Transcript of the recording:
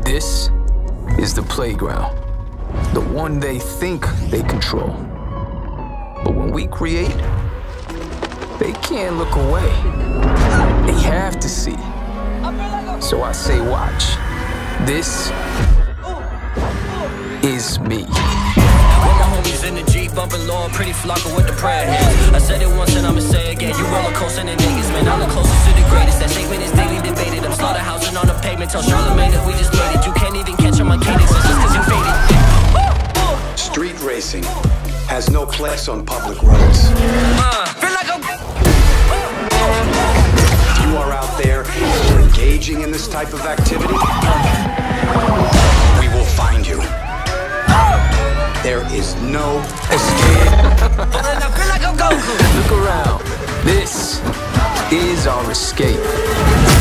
This is the playground, the one they think they control. But when we create, they can't look away. They have to see. So I say watch. This is me. With my homies in the Jeep, bumping low, pretty flocker with the prayer hands. I said it once and I'ma say it again. You roller coaster than niggas, man. I'm the closest to the greatest. That statement is daily debated. I'm slaughterhousing on the pavement. Tell Charlamagne that we just made it. You can't even catch on my cadence. It's just cause you faded. Street racing has no place on public roads. Feel like I'm... If you are out there engaging in this type of activity, we will find you. There is no escape. I feel like I'm Goku. Look around. This is our escape.